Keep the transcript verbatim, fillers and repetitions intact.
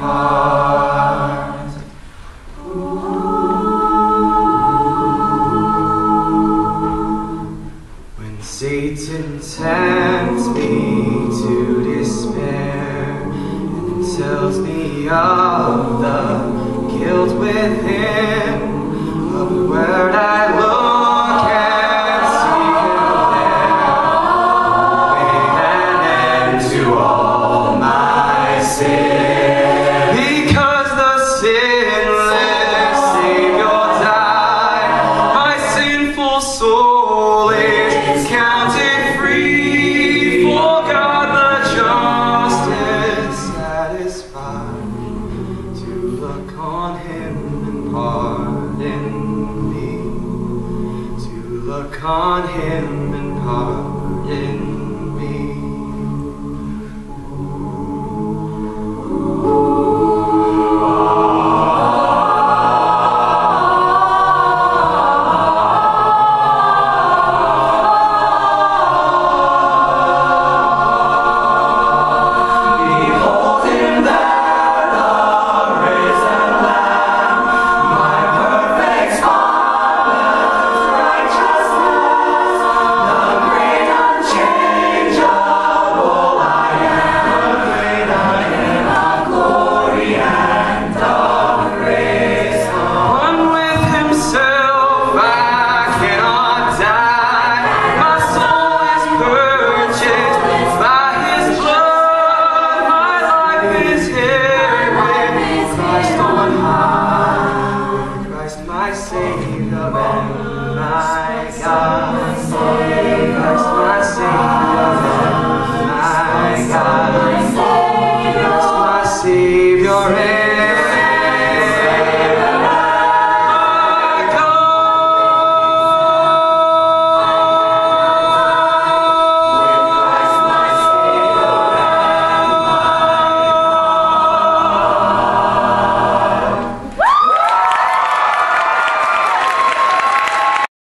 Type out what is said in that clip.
heart. When Satan tempts me to despair and tells me of the guilt within, of the word I look and see him there, made an end to all my sin. Because the sinless Savior died, my sinful soul is counted free. For God the just is satisfied to look on him and pardon me, to look on him and pardon me. Savior